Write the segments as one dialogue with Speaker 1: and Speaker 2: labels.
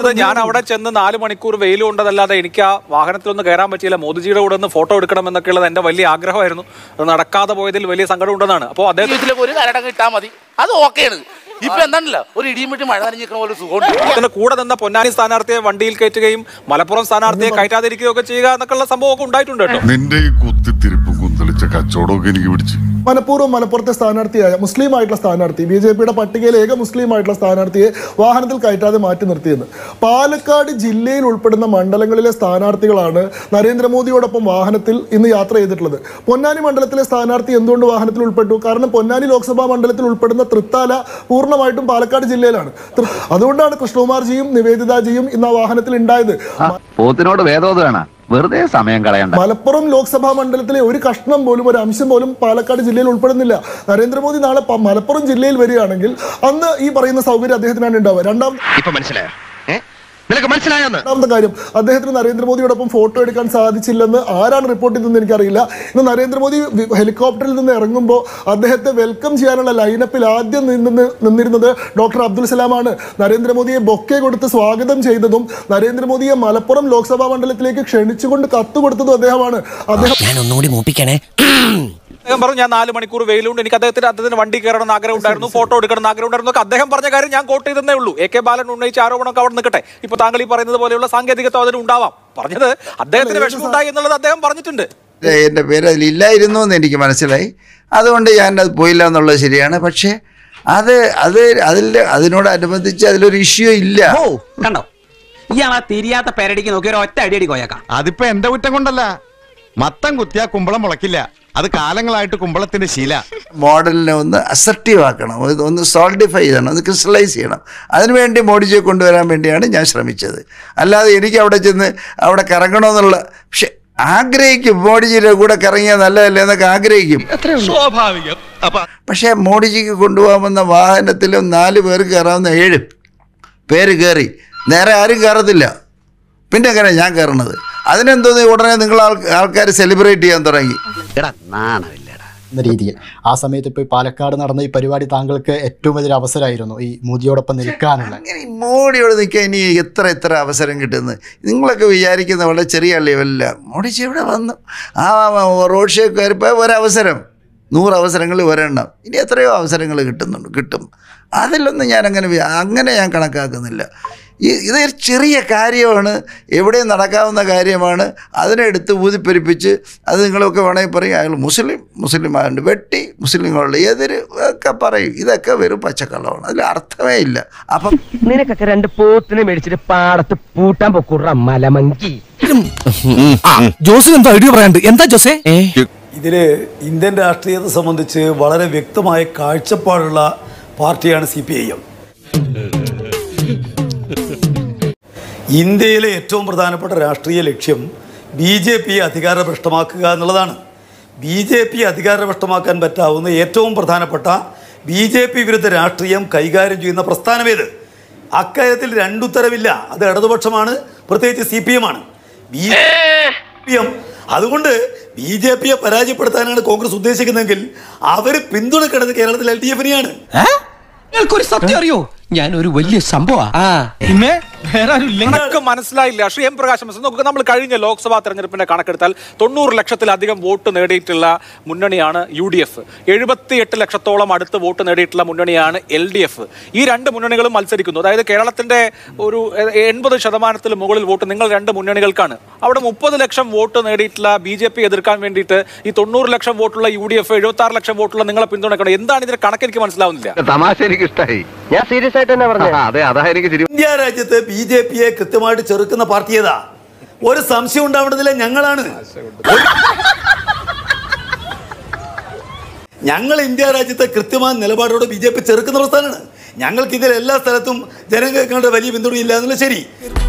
Speaker 1: പറയുന്നത് ഞാൻ അവിടെ ചെന്ന് 4 മണിക്കൂർ വെയിൽ കൊണ്ടതല്ലാതെ എനിക്ക് ആ വാഹനത്തിലൊന്നും കയറാൻ പറ്റിയില്ല. മോദിജിയുടെ കൂടെ ഒന്ന് ഫോട്ടോ എടുക്കണം എന്നൊക്കെയുള്ളത് എന്റെ വലിയ ആഗ്രഹമായിരുന്നു. അത് നടക്കാതെ പോയതിൽ വലിയ സങ്കടം ഉണ്ടെന്നാണ്. അപ്പോൾ അദ്ദേഹത്തിലേക്ക്
Speaker 2: ഒരു കരടം കിട്ടാൽ മതി, അത് ഓക്കെയാണ്. ഇപ്പൊ എന്താണല്ലോ ഒരു ഇടിയും വിട്ട് മഴ നനഞ്ഞിരിക്കുന്ന പോലെ സുഖമുണ്ട്.
Speaker 1: കൂടെ നിന്ന പൊന്നാനി സ്ഥാനാർത്ഥിയെ വണ്ടിയിൽ കയറ്റുകയും മലപ്പുറം സ്ഥാനാർത്ഥിയെ കയറ്റാതിരിക്കുകയൊക്കെ ചെയ്യുക എന്നൊക്കെയുള്ള സംഭവമൊക്കെ ഉണ്ടായിട്ടുണ്ട് കേട്ടോ.
Speaker 3: നിന്റെ ഈ കുത്തിത്തിരിപ്പ് കുന്തളിച്ച കച്ചവടമൊക്കെ എനിക്ക് പിടിച്ചു.
Speaker 4: മനഃപൂർവ്വം മലപ്പുറത്തെ സ്ഥാനാർത്ഥിയായ മുസ്ലിം ആയിട്ടുള്ള സ്ഥാനാർത്ഥി, BJPയുടെ പട്ടികയിൽ ഏക മുസ്ലിം ആയിട്ടുള്ള സ്ഥാനാർത്ഥിയെ വാഹനത്തിൽ കയറ്റാതെ മാറ്റി നിർത്തിയെന്ന്. പാലക്കാട് ജില്ലയിൽ ഉൾപ്പെടുന്ന മണ്ഡലങ്ങളിലെ സ്ഥാനാർത്ഥികളാണ് നരേന്ദ്രമോദിയോടൊപ്പം വാഹനത്തിൽ ഇന്ന് യാത്ര ചെയ്തിട്ടുള്ളത്. പൊന്നാനി മണ്ഡലത്തിലെ സ്ഥാനാർത്ഥി എന്തുകൊണ്ട് വാഹനത്തിൽ ഉൾപ്പെട്ടു? കാരണം പൊന്നാനി ലോക്സഭാ മണ്ഡലത്തിൽ ഉൾപ്പെടുന്ന തൃത്താല പൂർണ്ണമായിട്ടും പാലക്കാട് ജില്ലയിലാണ്. അതുകൊണ്ടാണ് കൃഷ്ണകുമാർജിയും നിവേദിതാജിയും ഇന്ന് ആ വാഹനത്തിൽ ഉണ്ടായത്.
Speaker 5: പോത്തിനോട് വേദോദാണ്, വെറുതെ സമയം കളയണ്ട.
Speaker 4: മലപ്പുറം ലോക്സഭാ മണ്ഡലത്തിലെ ഒരു കഷ്ണം പോലും, ഒരു അംശം പോലും പാലക്കാട് ജില്ലയിൽ ഉൾപ്പെടുന്നില്ല. നരേന്ദ്രമോദി നാളെ മലപ്പുറം ജില്ലയിൽ വരികയാണെങ്കിൽ അന്ന് ഈ പറയുന്ന സൗകര്യം അദ്ദേഹത്തിനാണ് ഉണ്ടാവുക. രണ്ടാമത്തെ കാര്യം, അദ്ദേഹത്തിന് നരേന്ദ്രമോദിയോടൊപ്പം ഫോട്ടോ എടുക്കാൻ സാധിച്ചില്ലെന്ന് ആരാണ് റിപ്പോർട്ട് ചെയ്തതെന്ന് എനിക്കറിയില്ല. ഇന്ന് നരേന്ദ്രമോദി ഹെലികോപ്റ്ററിൽ നിന്ന് ഇറങ്ങുമ്പോൾ അദ്ദേഹത്തെ വെൽക്കം ചെയ്യാനുള്ള ലൈനപ്പിൽ ആദ്യം നിന്നിരുന്നത് ഡോക്ടർ അബ്ദുൽ സലാമാണ്. നരേന്ദ്രമോദിയെ ബൊക്കെ കൊടുത്ത് സ്വാഗതം ചെയ്തതും നരേന്ദ്രമോദിയെ മലപ്പുറം ലോക്സഭാ മണ്ഡലത്തിലേക്ക് ക്ഷണിച്ചുകൊണ്ട് കത്ത് കൊടുത്തതും അദ്ദേഹമാണ്.
Speaker 1: അദ്ദേഹം പറഞ്ഞു ഞാൻ 4 മണിക്കൂർ വെയിലുണ്ട്, എനിക്ക് അദ്ദേഹത്തിന് വണ്ടി കയറണമെന്ന് ആഗ്രഹം ഉണ്ടായിരുന്നു, ഫോട്ടോ എടുക്കണം ആഗ്രഹം ഉണ്ടായിരുന്നു. അദ്ദേഹം പറഞ്ഞ കാര്യം ഞാൻ കോട്ട് ചെയ്തേ ഉള്ളൂ. AK ബാലൻ ഉന്നയിച്ച ആരോപണമൊക്കെ അവിടെ നിൽക്കട്ടെ. ഇപ്പൊ താങ്കൾ ഈ പറയുന്നത് പോലെയുള്ള സാങ്കേതികത്വം അതിന് ഉണ്ടാവാം. പറഞ്ഞത് അദ്ദേഹത്തിന് വിഷമമുണ്ടായി എന്നുള്ളത് അദ്ദേഹം പറഞ്ഞിട്ടുണ്ട്.
Speaker 6: എൻ്റെ പേര് അതിലില്ലായിരുന്നു എന്ന് എനിക്ക് മനസ്സിലായി. അതുകൊണ്ട് ഞാനത് പോയില്ല എന്നുള്ളത് ശരിയാണ്. പക്ഷേ അതിനോടനുബന്ധിച്ച് അതിലൊരു ഇഷ്യൂ ഇല്ല.
Speaker 7: കണ്ടോ, ഇയാളാ തിരിയാത്ത പേരടിക്ക് നോക്കി ഒരു ഒറ്റ അടിയടി കോയക്കാം.
Speaker 8: അതിപ്പോ എന്റെ കുറ്റം കൊണ്ടല്ല. മത്തം കുത്തിയാ കുമ്പളം മുളക്കില്ല. അത് കാലങ്ങളായിട്ട് കുമ്പളത്തിന്റെ ശീല.
Speaker 6: മോഡലിനെ ഒന്ന് അസർട്ടീവ് ആക്കണം, ഒന്ന് സോൾഡിഫൈ ചെയ്യണം, ഒന്ന് ക്രിസ്റ്റലൈസ് ചെയ്യണം. അതിനുവേണ്ടി മോഡിജിയെ കൊണ്ടുവരാൻ വേണ്ടിയാണ് ഞാൻ ശ്രമിച്ചത്. അല്ലാതെ എനിക്ക് അവിടെ ചെന്ന് അവിടെ കറങ്ങണമെന്നുള്ള, പക്ഷെ ആഗ്രഹിക്കും, മോഡിജിയുടെ കൂടെ കറങ്ങിയാൽ നല്ലതല്ലേ എന്നൊക്കെ ആഗ്രഹിക്കും,
Speaker 8: സ്വാഭാവികം.
Speaker 6: പക്ഷേ മോഡിജിക്ക് കൊണ്ടുപോകാമെന്ന വാഹനത്തിലും 4 പേർക്ക് കയറാവുന്ന 7 പേര് കയറി, നേരെ ആരും കയറത്തില്ല. പിന്നെ എങ്ങനെ ഞാൻ കയറണത്? അതിനെന്തോന്ന് ഉടനെ നിങ്ങൾ ആൾക്കാർ സെലിബ്രേറ്റ് ചെയ്യാൻ തുടങ്ങി
Speaker 9: എന്ന രീതിയിൽ. ആ സമയത്ത് ഇപ്പോൾ പാലക്കാട് നടന്ന ഈ പരിപാടി താങ്കൾക്ക് ഏറ്റവും വലിയൊരു അവസരമായിരുന്നു ഈ മോദിയോടൊപ്പം നിൽക്കാനുള്ള.
Speaker 6: മോഡിയോട് നിൽക്കാൻ ഇനി എത്ര അവസരം കിട്ടുന്നത്? നിങ്ങളൊക്കെ വിചാരിക്കുന്ന വളരെ ചെറിയ ലെവലില്ല. മോഡിജി ഇവിടെ വന്നു, ആ റോഡ് ഷോ കയറിപ്പോൾ ഒരവസരം, 100 അവസരങ്ങൾ ഒരെണ്ണം, ഇനി എത്രയോ അവസരങ്ങൾ കിട്ടും. അതിലൊന്നും ഞാൻ അങ്ങനെ ഞാൻ കണക്കാക്കുന്നില്ല. ഇതൊരു ചെറിയ കാര്യമാണ്, എവിടെയും നടക്കാവുന്ന കാര്യമാണ്. അതിനെടുത്ത് ഊതിപ്പെരിപ്പിച്ച് അത് നിങ്ങളൊക്കെ വേണമെങ്കിൽ പറയും അയാൾ മുസ്ലിം ആയതുകൊണ്ട് വെട്ടി, മുസ്ലിങ്ങളുടെ എതിര് ഒക്കെ പറയും. ഇതൊക്കെ വെറും പച്ചക്കള്ളമാണ്, അതിൽ അർത്ഥമേ ഇല്ല. അപ്പം
Speaker 7: നിനക്കൊക്കെ 2 പോത്തിനെ മേടിച്ചിട്ട് പാടത്ത് പൂട്ടാൻ പൊക്കൂറ മലമങ്കി.
Speaker 10: ജോസ് എന്താ ഐഡിയ പറയാണ്ട്? എന്താ ജോസേ?
Speaker 11: ഇതില് ഇന്ത്യൻ രാഷ്ട്രീയത്തെ സംബന്ധിച്ച് വളരെ വ്യക്തമായ കാഴ്ചപ്പാടുള്ള പാർട്ടിയാണ് CPIM. ഇന്ത്യയിലെ ഏറ്റവും പ്രധാനപ്പെട്ട രാഷ്ട്രീയ ലക്ഷ്യം BJPയെ അധികാരഭ്രഷ്ടമാക്കുക എന്നുള്ളതാണ്. BJP അധികാരഭ്രഷ്ടമാക്കാൻ പറ്റാവുന്ന ഏറ്റവും പ്രധാനപ്പെട്ട BJP വിരുദ്ധ രാഷ്ട്രീയം കൈകാര്യം ചെയ്യുന്ന പ്രസ്ഥാനമേത്? അക്കാര്യത്തിൽ 2 ഉത്തരവില്ല. അത് ഇടതുപക്ഷമാണ്, പ്രത്യേകിച്ച് CPM ആണ്. അതുകൊണ്ട് BJPയെ പരാജയപ്പെടുത്താനാണ് കോൺഗ്രസ് ഉദ്ദേശിക്കുന്നതെങ്കിൽ അവർ പിന്തുണക്കേണ്ടത് കേരളത്തിൽ LDFനെയാണ്.
Speaker 7: നിങ്ങൾക്കൊരു സത്യം അറിയോ? ഞാനൊരു വലിയ
Speaker 1: സംഭവം മനസ്സിലായില്ല. ശ്രീ M. പ്രകാശ് നോക്കുക, നമ്മൾ കഴിഞ്ഞ ലോക്സഭാ തെരഞ്ഞെടുപ്പിന്റെ കണക്കെടുത്താൽ 90 ലക്ഷത്തിലധികം വോട്ട് നേടിയിട്ടുള്ള മുന്നണിയാണ് UDF. 78 ലക്ഷത്തോളം അടുത്ത് വോട്ട് നേടിയിട്ടുള്ള മുന്നണിയാണ് LDF. ഈ 2 മുന്നണികളും മത്സരിക്കുന്നു. അതായത് കേരളത്തിന്റെ ഒരു 80% മുകളിൽ വോട്ട് നിങ്ങൾ 2 മുന്നണികൾക്കാണ്. അവിടെ 30 ലക്ഷം വോട്ട് നേടിയിട്ടുള്ള BJP എതിർക്കാൻ വേണ്ടിയിട്ട് ഈ 90 ലക്ഷം വോട്ടുള്ള UDF, 76 ലക്ഷം വോട്ടുള്ള നിങ്ങളെ പിന്തുണക്കണം. എന്താണ് ഇതിന്റെ കണക്ക്? എനിക്ക് മനസ്സിലാവുന്നില്ല.
Speaker 5: തമാശ എനിക്ക് ഇഷ്ടമായി. ഞാൻ സീരിയസ് ആയിട്ട് തന്നെ പറഞ്ഞു.
Speaker 11: ഇന്ത്യ രാജ്യത്ത് BJPയെ കൃത്യമായിട്ട് ചെറുക്കുന്ന പാർട്ടി ഏതാ? ഒരു സംശയം ഉണ്ടാവേണ്ടതില്ല, ഞങ്ങളാണ്. ഞങ്ങൾ ഇന്ത്യ രാജ്യത്തെ കൃത്യമായ നിലപാടോടെ BJP ചെറുക്കുന്ന പ്രസ്ഥാനമാണ്. ഞങ്ങൾക്ക് ഇതിൽ എല്ലാ സ്ഥലത്തും ജനങ്ങൾക്ക് വലിയ പിന്തുണയില്ല എന്നുള്ളത് ശരി.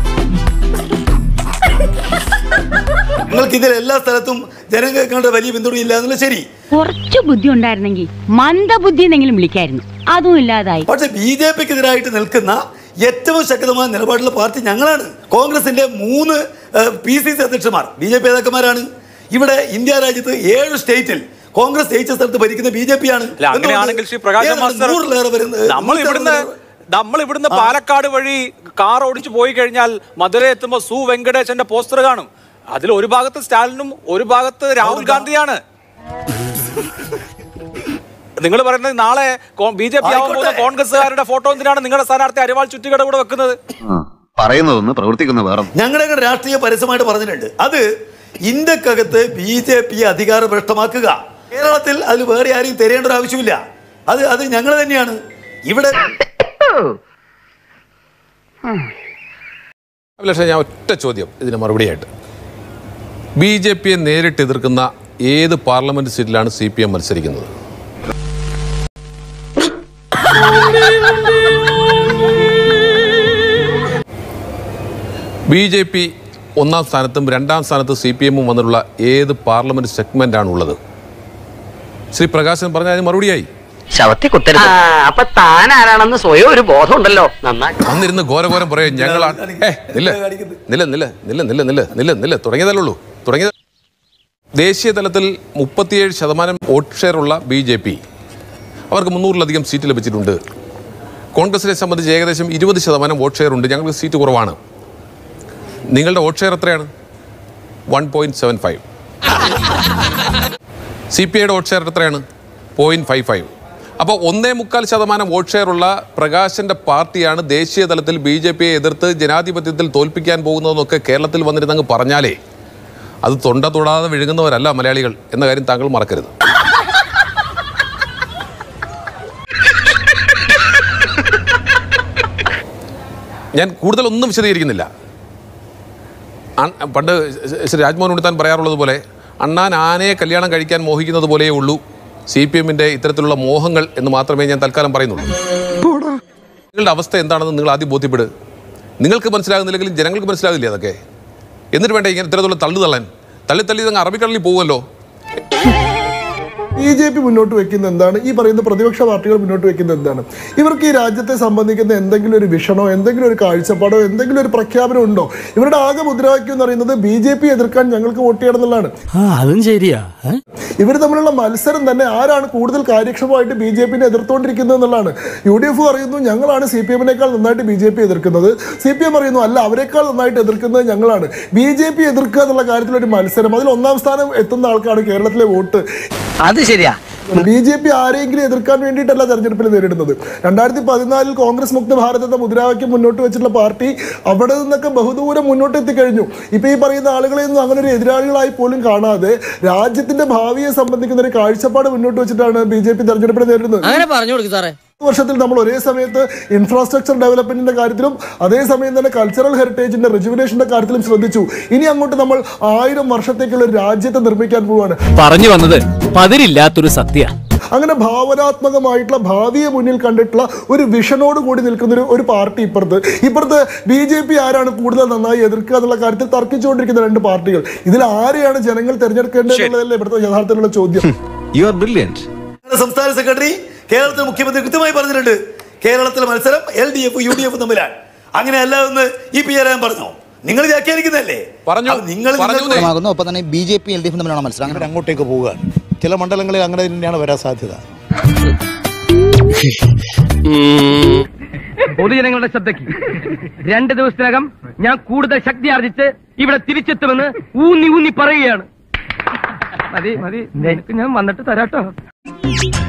Speaker 11: ഞങ്ങൾക്ക് ഇതിൽ എല്ലാ സ്ഥലത്തും ജനങ്ങൾക്ക് വലിയ പിന്തുണയില്ല എന്നുള്ളത് ശരി.
Speaker 12: കുറച്ച് ബുദ്ധി ഉണ്ടായിരുന്നെങ്കിൽ മന്ദബുദ്ധി എന്നെങ്കിലും വിളിക്കായിരുന്നു. അതും ഇല്ലാതായി.
Speaker 11: പക്ഷെ BJPക്കെതിരായിട്ട് നിൽക്കുന്ന ഏറ്റവും ശക്തമായ നിലപാടുള്ള പാർട്ടി ഞങ്ങളാണ്. കോൺഗ്രസിന്റെ 3 PCC അധ്യക്ഷന്മാർ BJP നേതാക്കന്മാരാണ്. ഇവിടെ ഇന്ത്യ രാജ്യത്ത് 7 സ്റ്റേറ്റിൽ കോൺഗ്രസ് ജയിച്ച സ്ഥലത്ത് ഭരിക്കുന്ന BJP ആണ്.
Speaker 1: നമ്മൾ ഇവിടുന്ന് പാലക്കാട് വഴി കാർ ഓടിച്ചു പോയി കഴിഞ്ഞാൽ മധുര എത്തുമ്പോൾ സു വെങ്കടേശന്റെ പോസ്റ്റർ കാണും. അതിൽ ഒരു ഭാഗത്ത് സ്റ്റാലിനും ഒരു ഭാഗത്ത് രാഹുൽ ഗാന്ധിയാണ്. നിങ്ങൾ പറയുന്നത് നാളെ BJP ആവാൻ പോകുന്ന കോൺഗ്രസ്സുകാരുടെ ഫോട്ടോ എന്തിനാണ് നിങ്ങളുടെ സ്ഥാനാർത്ഥി അരിവാൾ ചുറ്റികട കൂടെ വെക്കുന്നത്?
Speaker 5: പറയുന്നതൊന്ന് പ്രവർത്തിക്കുന്ന വേറെ.
Speaker 11: ഞങ്ങളുടെ രാഷ്ട്രീയ പരസ്യമായിട്ട് പറഞ്ഞിട്ടുണ്ട്. അത് ഇന്ത്യക്കകത്ത് BJP അധികാരഭ്രഷ്ടമാക്കുക. കേരളത്തിൽ അത് വേറെ ആരെയും തരേണ്ട ഒരു ആവശ്യമില്ല. അത് ഞങ്ങൾ തന്നെയാണ് ഇവിടെ.
Speaker 13: അഭിലാഷേ, ഞാൻ ഒറ്റ ചോദ്യം ഇതിന് മറുപടിയായിട്ട്. BJP നേരിട്ട് എതിർക്കുന്ന ഏത് പാർലമെന്റ് സീറ്റിലാണ് CPM മത്സരിക്കുന്നത്? BJP ഒന്നാം സ്ഥാനത്തും രണ്ടാം സ്ഥാനത്ത് CPM വന്നിട്ടുള്ള ഏത് പാർലമെന്റ് സെഗ്മെന്റ് ആണ് ഉള്ളത്? ശ്രീ പ്രകാശൻ പറഞ്ഞ അതിന് മറുപടിയായി.
Speaker 7: അപ്പൊ താൻ ആരാണെന്ന് സ്വയം ഒരു ബോധം ഉണ്ടല്ലോ.
Speaker 13: വന്നിരുന്ന് ഘോരഘോരം പറയാം ഞങ്ങളാണ്. തുടങ്ങിയതല്ലുള്ളൂ. ദേശീയ തലത്തിൽ 37% വോട്ട് ഷെയർ ഉള്ള BJP അവർക്ക് 300-ലധികം സീറ്റ് ലഭിച്ചിട്ടുണ്ട്. കോൺഗ്രസിനെ സംബന്ധിച്ച് ഏകദേശം 20% വോട്ട് ഷെയർ ഉണ്ട്. ഞങ്ങൾക്ക് സീറ്റ് കുറവാണ്. നിങ്ങളുടെ വോട്ട് ഷെയർ എത്രയാണ്? 1.75. CPIയുടെ വോട്ട് ഷെയർ എത്രയാണ്? 0.55. അപ്പോൾ 1.25% വോട്ട് ഷെയർ ഉള്ള പ്രകാശന്റെ പാർട്ടിയാണ് ദേശീയ തലത്തിൽ BJPയെ എതിർത്ത് ജനാധിപത്യത്തിൽ തോൽപ്പിക്കാൻ പോകുന്നതെന്നൊക്കെ കേരളത്തിൽ വന്നിരുന്നങ്ങ് പറഞ്ഞാലേ അത് തൊണ്ട തൊടാതെ വിഴുങ്ങുന്നവരല്ല മലയാളികൾ എന്ന കാര്യം താങ്കൾ മറക്കരുത്. ഞാൻ കൂടുതലൊന്നും വിശദീകരിക്കുന്നില്ല. പണ്ട് ശ്രീ രാജ്മോഹൻ ഉണ്ണിത്താൻ പറയാറുള്ളത് പോലെ അണ്ണാൻ ആനയെ കല്യാണം കഴിക്കാൻ മോഹിക്കുന്നത് പോലെയേ ഉള്ളൂ CPMന്റെ ഇത്തരത്തിലുള്ള മോഹങ്ങൾ എന്ന് മാത്രമേ ഞാൻ തൽക്കാലം പറയുന്നുള്ളൂ. നിങ്ങളുടെ അവസ്ഥ എന്താണെന്ന് നിങ്ങൾ ആദ്യം ബോധ്യപ്പെടുക. നിങ്ങൾക്ക് മനസ്സിലാകുന്നില്ലെങ്കിലും ജനങ്ങൾക്ക് മനസ്സിലാകില്ലേ അതൊക്കെ? എന്നിട്ട് വേണ്ട ഇങ്ങനെ ഇത്തരത്തിലുള്ള തള്ളി ഇതങ്ങ് അറബിക്കടലിൽ പോകുമല്ലോ.
Speaker 4: BJP മുന്നോട്ട് വെക്കുന്ന എന്താണ്? ഈ പറയുന്ന പ്രതിപക്ഷ പാർട്ടികൾ മുന്നോട്ട് വെക്കുന്ന എന്താണ്? ഇവർക്ക് ഈ രാജ്യത്തെ സംബന്ധിക്കുന്ന എന്തെങ്കിലും ഒരു വിഷനോ എന്തെങ്കിലും ഒരു കാഴ്ചപ്പാടോ എന്തെങ്കിലും ഒരു പ്രഖ്യാപനം ഉണ്ടോ? ഇവരുടെ ആകെ മുദ്രാവാക്യം എന്ന് പറയുന്നത് BJP എതിർക്കാൻ ഞങ്ങൾക്ക് വോട്ട് ചെയ്യണം എന്നുള്ളതാണ്.
Speaker 10: അതും ശരിയാ.
Speaker 4: ഇവർ തമ്മിലുള്ള മത്സരം തന്നെ ആരാണ് കൂടുതൽ കാര്യക്ഷമമായിട്ട് BJPനെ എതിർത്തുകൊണ്ടിരിക്കുന്നത് എന്നുള്ളതാണ്. UDF പറയുന്നു ഞങ്ങളാണ് CPMനേക്കാൾ നന്നായിട്ട് BJP എതിർക്കുന്നത്. CPM പറയുന്നു അല്ല, അവരെക്കാൾ നന്നായിട്ട് എതിർക്കുന്നത് ഞങ്ങളാണ്. BJP എതിർക്കുക എന്നുള്ള കാര്യത്തിൽ ഒരു മത്സരം. അതിൽ ഒന്നാം സ്ഥാനം എത്തുന്ന ആൾക്കാണ് കേരളത്തിലെ വോട്ട്.
Speaker 7: അത് ശരിയാ.
Speaker 4: BJP ആരെങ്കിലും എതിർക്കാൻ വേണ്ടിയിട്ടല്ല തെരഞ്ഞെടുപ്പിൽ നേരിടുന്നത്. 2014 കോൺഗ്രസ് മുക്ത ഭാരത് എന്ന മുദ്രാവാക്യം മുന്നോട്ട് വെച്ചിട്ടുള്ള പാർട്ടി അവിടെ നിന്നൊക്കെ ബഹുദൂരം മുന്നോട്ട് എത്തിക്കഴിഞ്ഞു. ഇപ്പൊ ഈ പറയുന്ന ആളുകളെയൊന്നും അങ്ങനെ ഒരു എതിരാളികളായി പോലും കാണാതെ രാജ്യത്തിന്റെ ഭാവിയെ സംബന്ധിക്കുന്ന ഒരു കാഴ്ചപ്പാട് മുന്നോട്ട് വെച്ചിട്ടാണ് BJP തെരഞ്ഞെടുപ്പിൽ നേരിടുന്നത്. വർഷത്തിൽ നമ്മൾ ഒരേ സമയത്ത് ഇൻഫ്രാസ്ട്രക്ചർ ഡെവലപ്മെന്റിന്റെ കാര്യത്തിലും അതേസമയം തന്നെ കൾച്ചറൽ ഹെറിറ്റേജിന്റെ റിജുവിനേഷന്റെ കാര്യത്തിലും ശ്രദ്ധിച്ചു. ഇനി അങ്ങോട്ട് നമ്മൾ 1000 വർഷത്തേക്കുള്ള ഒരു രാജ്യത്തെ നിർമ്മിക്കാൻ പോവുകയാണ്.
Speaker 10: പറഞ്ഞു വന്നത് പതിരില്ലാത്തൊരു സത്യ.
Speaker 4: അങ്ങനെ ഭാവനാത്മകമായിട്ടുള്ള ഭാവിയെ മുന്നിൽ കണ്ടിട്ടുള്ള ഒരു വിഷനോട് കൂടി നിൽക്കുന്ന ഒരു പാർട്ടി ഇപ്പുറത്ത് BJP ആരാണ് കൂടുതൽ നന്നായി എതിർക്കുക എന്നുള്ള കാര്യത്തിൽ തർക്കിച്ചുകൊണ്ടിരിക്കുന്ന രണ്ട് പാർട്ടികൾ. ഇതിൽ ആരെയാണ് ജനങ്ങൾ തെരഞ്ഞെടുക്കേണ്ടത് എന്നുള്ളതല്ലേ ഇവിടുത്തെ യഥാർത്ഥത്തിലുള്ള ചോദ്യം. സംസ്ഥാന സെക്രട്ടറി കേരളത്തിലെ മുഖ്യമന്ത്രി കൃത്യമായി പറഞ്ഞിട്ടുണ്ട്, കേരളത്തിലെ മത്സരം LDF UDF തമ്മിലാണ്. അങ്ങനെയല്ല എന്ന് ഈ PR പറഞ്ഞോ? നിങ്ങൾ വ്യാഖ്യാനിക്കുന്നതല്ലേ?
Speaker 9: ഒപ്പം തന്നെ BJP LDF തമ്മിലാണ് മത്സരം. അങ്ങനെ അങ്ങോട്ടേക്ക് പോവുകയാണ്. ചില മണ്ഡലങ്ങളിൽ അങ്ങനെ തന്നെയാണ് വരാൻ സാധ്യത.
Speaker 7: പൊതുജനങ്ങളുടെ ശ്രദ്ധയ്ക്ക് 2 ദിവസത്തിനകം ഞാൻ കൂടുതൽ ശക്തി ആർജിച്ച് ഇവിടെ തിരിച്ചെത്തുമെന്ന് ഊന്നി പറയുകയാണ്. മതി ഞാൻ വന്നിട്ട് തരാട്ടോ.